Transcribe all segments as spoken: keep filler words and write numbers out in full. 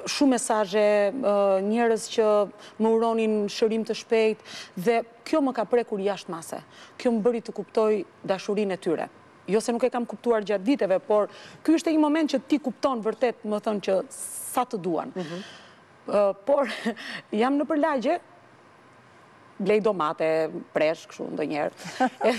shumë mesaje, njerëz që më uronin shërim të shpejt, dhe kjo më ka prekur jashtë mase. Kjo më bëri të kuptoj dashurinë e tyre. Jo se nuk e kam kuptuar gjatë viteve, por ky është një moment që ti kupton vërtet, më thënë që sa të duan. Por jam në përlagje, blej domate, presh, kështu ndë njerë.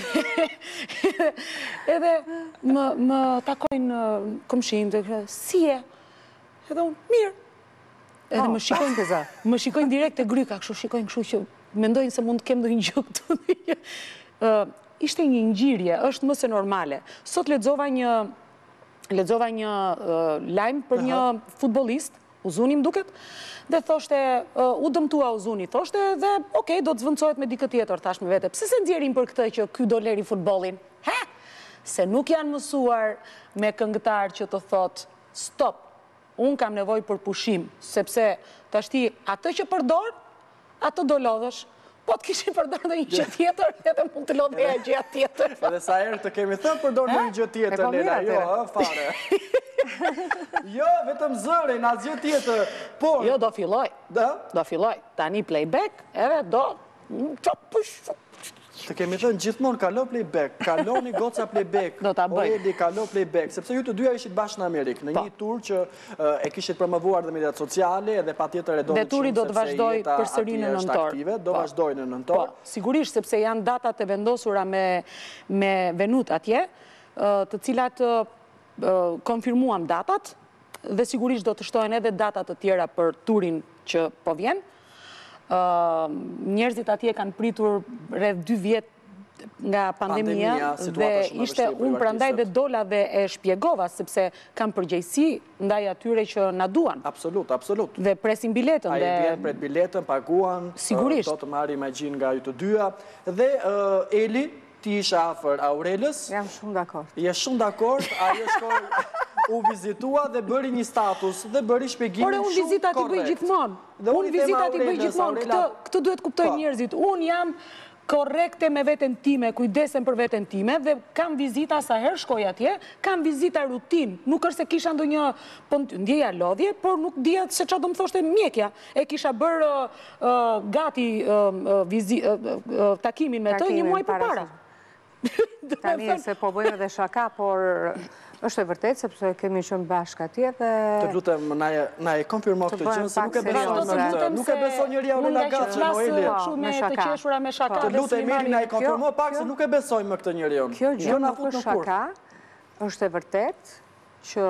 Edhe më takojnë këmshinë, si e? Edhe unë, mirë. Edhe më shikojnë, më shikojnë direkt e gryka, kështu shikojnë kështu që mendojnë se mund të kem ndonjë gjë këtu. Ishte një ngjyrje, është më se normale. Sot lexova një lexova një lajm për një futbollist, Uzuni më duket, dhe thoshte, u dëmtua Uzuni, thoshte, dhe okej, do të zvendçohet me dikë tjetër, thash me vete. Pse se nxjerrin për këtë që ky do leri futbollin? He? Se nuk janë mësuar me këngëtar që të thot, stop, unë kam nevojë për pushim, sepse tashti atë që përdor, atë do lodhësh. Po të kishin përdor në një gjë tjetër, edhe mund të lodheja gjë tjetër. Edhe sa herë të kemi thënë përdor në një gjë tjetër, Lela, jo, fare. Jo, vetëm zërin, asgjë tjetër. Jo, do filloj. Do filloj. Tani playback, edhe do... Të kemi thënë gjithmonë kalo playback, kaloni goca playback, Oreli kalo playback, sepse ju të dyja ishit bashkë në Amerikë, në një tur që e kishit promovuar dhe mediat sociale, dhe pa tjetër e do dhe turi do të vazhdoj përsëri në nëntor. Do vazhdoj në nëntor. Sigurisht, sepse janë datat e vendosura me venut atje, të cilat konfirmuam datat, dhe sigurisht do të shtojnë edhe datat të tjera për turin që po vjen. Njerëzit atje kanë pritur rreth dy vjet nga pandemia dhe ishte unë prandaj dhe dola dhe e shpjegova sepse kam përgjegjësi ndaj atyre që na duan. Absolut, absolut. Dhe presin biletën. Ai vjen pret biletën, paguan, sigurisht do të marrë imagjin nga ju të dyja. Dhe Eli, ti ishe afër Aurelës. Jam shumë dakord. Je shumë dakord, ajo shkoi u vizitua dhe bëri një status dhe bëri shpjegimin shumë korrekt. Por unë vizitat i bëj gjithmonë. Unë vizitat i bëj gjithmonë. Këtë duhet kuptojnë njerëzit. Unë jam korrekte me veten time, kujdesen për veten time dhe kam vizita sa herë shkoj atje, kam vizita rutin. Nuk është se kisha ndonjë ndjeja lodhje, por nuk dija se çfarë do më thoshte mjekja. E kisha bërë gati takimin me të një muaj përpara. Tani se po bëjmë edhe shaka, por është e vërtet, sepse kemi qenë bashkë atje dhe... Të lutem, na e konfirmo këtë gjë, se nuk e besoj në këtë. Nuk e besoj njëri Aurela Gaçi, Noeli. Me të qeshura me shaka. Të lutem, Meri, na e konfirmo pak se nuk e besoj më këtë njëri unë. Kjo gjë nuk është shaka, është e vërtet që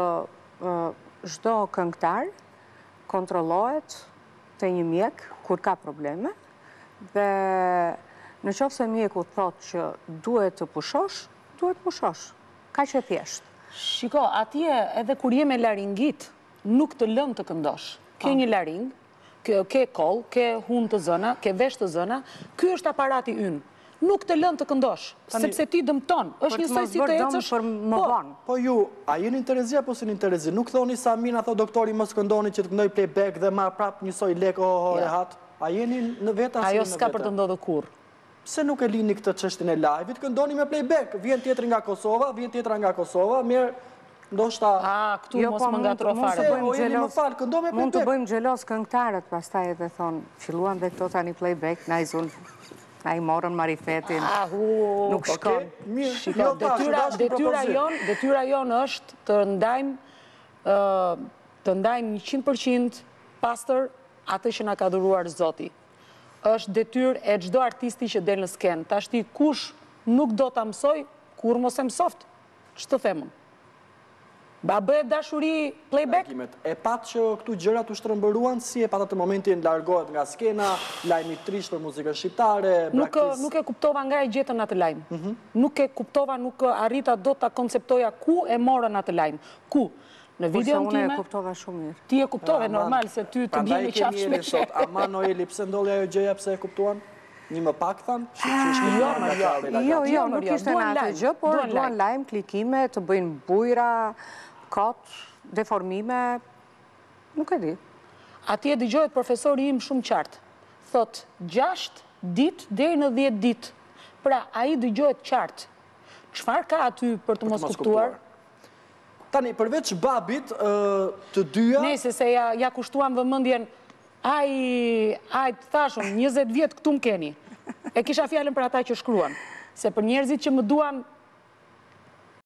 çdo këngëtar kontrollohet te një mjek kur ka probleme dhe në qoftë se mjeku thotë që duhet të pushosh, duhet të pushosh. Kaq e thjeshtë. Shiko, atje edhe kur je me laringit, nuk të lën të këndosh. Ke një laring, ke koll, ke hun të zëna, ke vesh të zëna, ky është aparati ynë. Nuk të lën të këndosh, sepse ti dëmton. Është një soi si të ecësh për më vonë. Po ju, a jeni në Terezi apo si në Terezi? Nuk thoni sa mina tho doktori mos këndoni që të këndoj playback dhe marr prap një soi lek o rehat. A jeni në vetë as në vetë? Ajo s'ka për të ndodhur kurrë. Pse nuk e lini këtë çështjen e live-it, këndoni me playback, vjen tjetri nga Kosova, vjen tjetra nga Kosova, mirë, ndoshta... A, këtu mos më ngatro fare. Mund të bëjmë xhelos këngëtarët, pastaj edhe thonë, filluan dhe këto tani playback, na i zun, na i morën marifetin, nuk shkon. Shiko, detyra jon, detyra jon është të ndajmë të ndajmë njëqind përqind pastër atë që na ka dhuruar Zoti. Është detyrë e çdo artisti që del në skenë. Tashti kush nuk do ta mësoj, kur mos e mësoft. Ç'të them unë? Ba bëhet dashuri playback? E pat që këtu gjërat u shtrëmbëruan, si e pat atë momentin largohet nga skena, lajmi trisht për muzikën shqiptare, braktis... Nuk e kuptova nga e gjetën atë lajm. Nuk e kuptova, nuk arrita do ta konceptoja ku e morën atë lajm. Ku? Në videon time... Unë e kuptova shumë mirë. Ti e kuptove, normal, se ty të bjeni qafsh me qe. Ama Noeli, pse ndolli ajo gjëja, pse e kuptuan? Një më pak thanë? Jo, jo, nuk ishte në atë gjë, por duan lajm, klikime, të bëjnë bujra, kot, deformime, nuk e di. Atje dëgjohet profesori im shumë qartë. Thot, gjasht dit deri në dhjetë dit. Pra, ai dëgjohet qartë. Çfarë ka aty për të mos kuptuar? Tani, përveç babit, të dyja... Nese, se ja kushtuam vëmendjen, aj, aj, të thashun, njëzet vjetë këtu më keni. E kisha fjallën për ata që shkruan. Se për njerëzit që më duan